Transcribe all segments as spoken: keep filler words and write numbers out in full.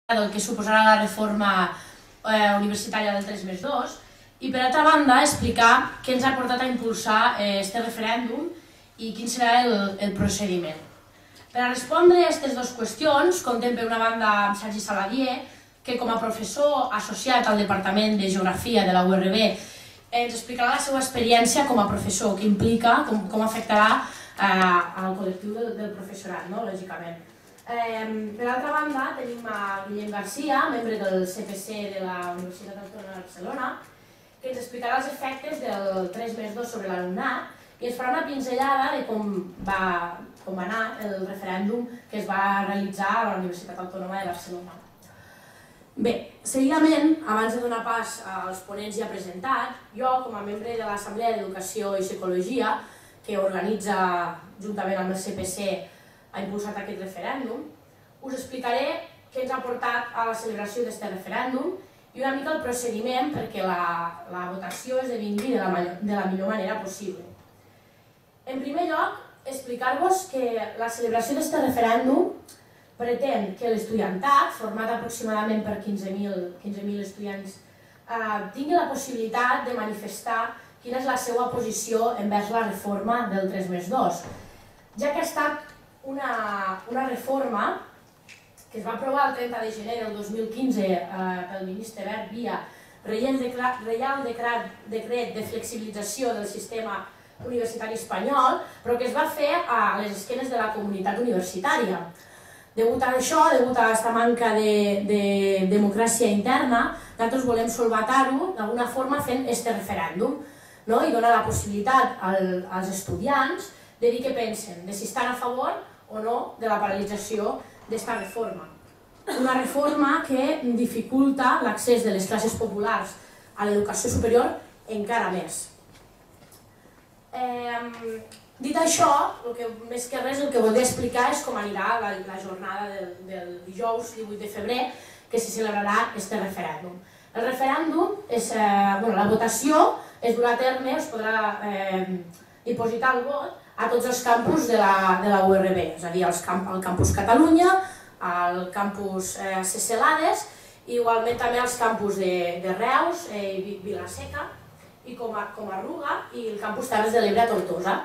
del que suposarà la reforma eh, universitària del tres més dos i, per altra banda, explicar què ens ha portat a impulsar aquest eh, referèndum i quin serà el, el procediment. Per a respondre a aquestes dues qüestions, contem per una banda amb Sergi Saladier, que com a professor associat al Departament de Geografia de la U R B ens explicarà la seva experiència com a professor, què implica, com, com afectarà eh, al col·lectiu del, del professorat, no? Lògicament. Eh, per altra banda, tenim a Guillem Garcia, membre del C P C de la Universitat Autònoma de Barcelona, que ens explicarà els efectes del tres més dos sobre l'alumnat i ens farà una pinzellada de com va, com va anar el referèndum que es va realitzar a la Universitat Autònoma de Barcelona. Bé, seguidament, abans de donar pas als ponents ja presentats, jo, com a membre de l'Assemblea d'Educació i Psicologia, que organitza, juntament amb el C P C, ha impulsat aquest referèndum, us explicaré què ens ha portat a la celebració d'aquest referèndum i una mica el procediment perquè la, la votació esdevingui de la, de la millor manera possible. En primer lloc, explicar-vos que la celebració d'aquest referèndum pretén que l'estudiantat, format aproximadament per quinze mil estudiants, eh, tingui la possibilitat de manifestar quina és la seva posició envers la reforma del tres més dos, ja que ha estat una, una reforma que es va aprovar el trenta de gener del dos mil quinze eh, pel ministre Wert via Reial Decret, decret de flexibilització del sistema universitari espanyol, però que es va fer a les esquenes de la comunitat universitària. Degut a això, degut a aquesta manca de, de democràcia interna, nosaltres volem solvatar-ho d'alguna forma fent aquest referèndum, no? I donar la possibilitat al, als estudiants de dir què pensen, de si estan a favor o no de la paralització d'esta reforma. Una reforma que dificulta l'accés de les classes populars a l'educació superior encara més. Eh, dit això, el que, més que res el que voldria explicar és com anirà la, la jornada del, del dijous divuit de febrer que s'hi celebrarà aquest referèndum. El referèndum, és, eh, bueno, la votació es durà a terme, es podrà eh, dipositar el vot a tots els campus de la, de la U R B, és a dir, els camp, el campus Catalunya, el campus eh, Cecelades, i igualment també els campus de, de Reus i eh, Vila-seca, i com a, com a Ruga, i el campus Terres de l'Ebre a Tortosa.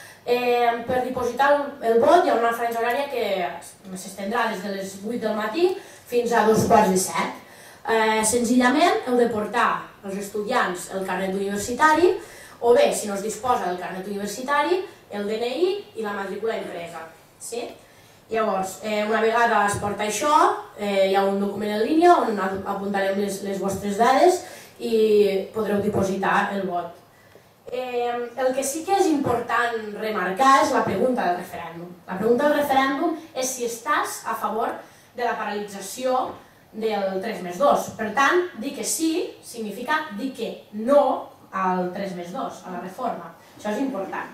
Eh, per dipositar el, el vot hi ha una franja horària que s'estendrà des de les vuit del matí fins a dos quarts de set. Eh, senzillament heu de portar els estudiants el carnet universitari, o bé, si no es disposa del carnet universitari, el D N I i la matrícula impresa. Sí? Llavors, eh, una vegada es porta això, eh, hi ha un document en línia on apuntarem les, les vostres dades i podreu dipositar el vot. Eh, el que sí que és important remarcar és la pregunta del referèndum. La pregunta del referèndum és si estàs a favor de la paralització del tres més dos. Per tant, dir que sí significa dir que no al tres més dos, a la reforma. Això és important.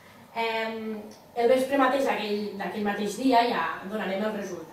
Eh, el vespre mateix d'aquell mateix dia ja donarem els resultats.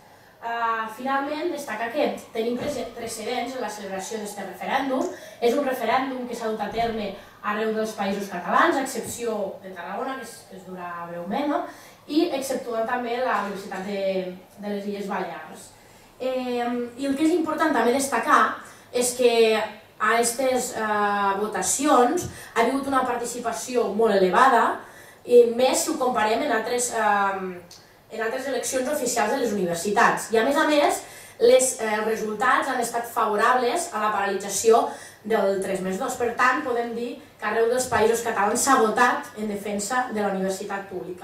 Uh, finalment, destaca que tenim precedents en la celebració d'aquest referèndum. És un referèndum que s'ha dut a terme arreu dels països catalans, a excepció de Tarragona, que es, que es durà breument, no? I exceptuant també la Universitat de, de les Illes Balears. Eh, I el que és important també destacar és que a aquestes eh, votacions ha hagut una participació molt elevada, i més si ho comparem en altres, eh, en altres eleccions oficials de les universitats. I a més a més, els eh, resultats han estat favorables a la paralització del tres més dos. Per tant, podem dir que arreu dels països catalans s'ha votat en defensa de la universitat pública.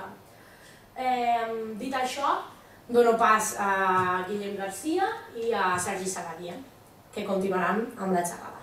Eh, dit això, dono pas a Guillem Garcia i a Sergi Saladier, que continuaran amb la xerrada.